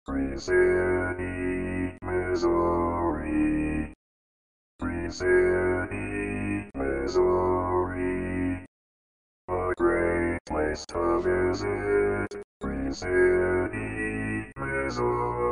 Free City, Missouri. Free City, Missouri. A great place to visit. Free City, Missouri.